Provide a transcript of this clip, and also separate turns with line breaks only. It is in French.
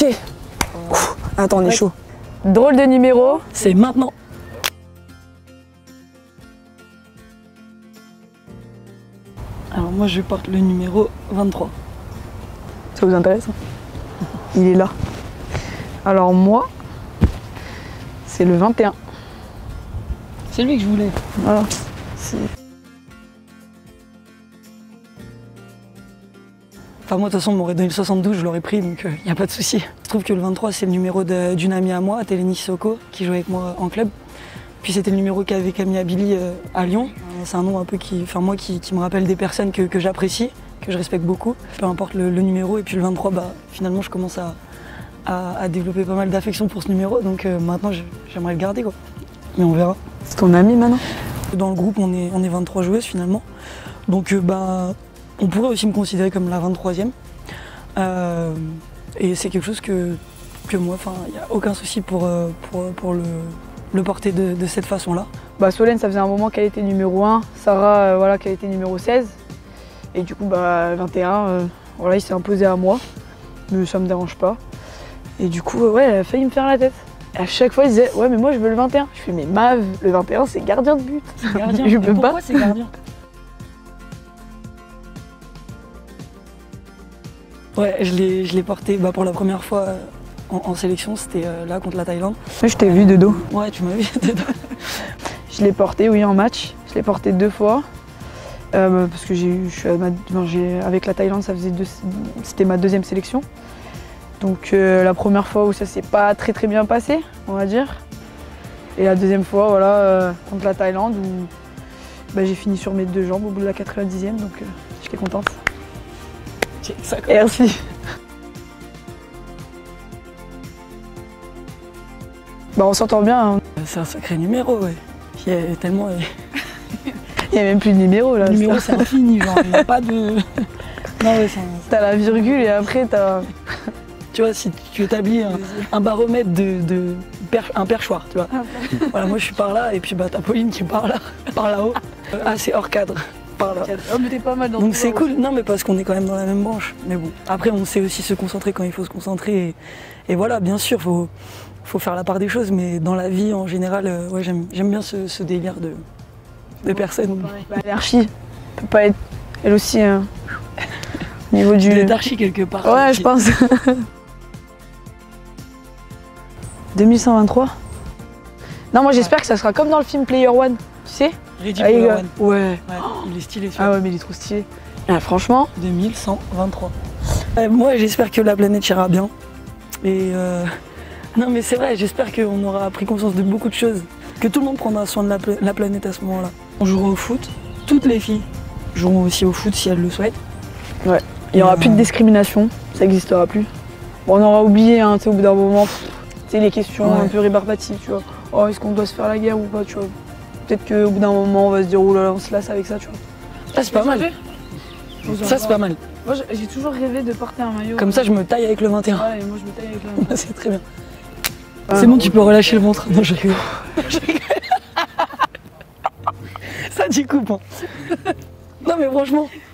Ok. Ouf. Attends, on est chaud.
Drôle de numéro.
C'est maintenant. Alors moi je porte le numéro 23.
Ça vous intéresse? Il est là. Alors moi, c'est le 21.
C'est lui que je voulais.
Voilà.
Enfin moi de toute façon on m'aurait donné le 72, je l'aurais pris donc il n'y a pas de souci. Je trouve que le 23 c'est le numéro d'une amie à moi, Télénie Sissoko, qui jouait avec moi en club. Puis c'était le numéro qu'avait Camille Billy à Lyon. C'est un nom un peu qui me rappelle des personnes que j'apprécie, que je respecte beaucoup. Peu importe le numéro, et puis le 23, bah, finalement je commence à développer pas mal d'affection pour ce numéro, donc maintenant j'aimerais le garder quoi. Mais on verra.
C'est ton ami maintenant?
Dans le groupe on est 23 joueuses finalement, donc bah, on pourrait aussi me considérer comme la 23e. Et c'est quelque chose que moi, il n'y a aucun souci pour le porter de cette façon-là.
Bah, Solène, ça faisait un moment qu'elle était numéro 1, Sarah, voilà, qu'elle était numéro 16. Et du coup, bah, 21, voilà, il s'est imposé à moi, mais ça me dérange pas. Et du coup, ouais, elle a failli me faire la tête. Et à chaque fois, il disait, ouais, mais moi je veux le 21. Je fais, mais Mav, le 21, c'est gardien de but.
Gardien.
Je peux pas.
Pourquoi c'est gardien? Ouais, je l'ai porté pour la première fois en sélection, c'était là contre la Thaïlande.
Moi, je t'ai vu de dos.
Ouais, tu m'as vu de dos.
Je l'ai porté, oui, en match. Je l'ai porté 2 fois. Parce que avec la Thaïlande, c'était ma 2e sélection. Donc la première fois où ça s'est pas très bien passé, on va dire. Et la 2e fois, voilà, contre la Thaïlande, où bah, j'ai fini sur mes 2 jambes au bout de la 90e, donc j'étais contente. Merci. Bah, on s'entend bien. Hein.
C'est un sacré numéro, ouais. Il y a tellement.
Il n'y a même plus de numéro là.
Le numéro c'est infini, genre, il n'y a pas de. Non, ouais,
t'as la virgule et après t'as.
Tu vois, si tu établis un baromètre un perchoir, tu vois. Voilà, moi je suis par là et puis bah t'as Pauline qui est par là-haut. Ah, c'est hors cadre. Par là.
Oh, mais t'es pas mal dans
donc c'est cool, non mais parce qu'on est quand même dans la même branche. Mais bon, après on sait aussi se concentrer quand il faut se concentrer. Et voilà, bien sûr, faut faire la part des choses, mais dans la vie en général, ouais, j'aime bien ce délire de personnes.
Bah, l'Archi peut pas être elle aussi au niveau du.
Elle est archi quelque part.
Ouais,
aussi.
Je pense. 2123. Non, moi j'espère que ça sera comme dans le film Player One, tu sais.
Ready Player One.
Ouais.
Il est stylé.
Ah ouais, mais il est trop stylé. Ah, franchement.
2123. Moi j'espère que la planète ira bien. Et non mais c'est vrai, j'espère qu'on aura pris conscience de beaucoup de choses. Que tout le monde prendra soin de la planète à ce moment-là. On jouera au foot, toutes les filles joueront aussi au foot si elles le souhaitent.
Ouais. Il n'y aura plus de discrimination, ça n'existera plus. Bon, on aura oublié, hein, au bout d'un moment, les questions un peu rébarbatives, tu vois. Oh, est-ce qu'on doit se faire la guerre ou pas, tu vois. Peut-être qu'au bout d'un moment, on va se dire, oh là là, on se lasse avec ça, tu vois.
Ça, c'est pas mal. Ça, c'est pas mal.
Moi, j'ai toujours rêvé de porter un maillot.
Comme ça, je me taille avec le 21.
Ouais, et moi, je me taille avec le 21.
C'est très bien. C'est bon, tu peux relâcher le ventre. Non, je rigole. Ça, tu coupes. Hein. Non, mais franchement,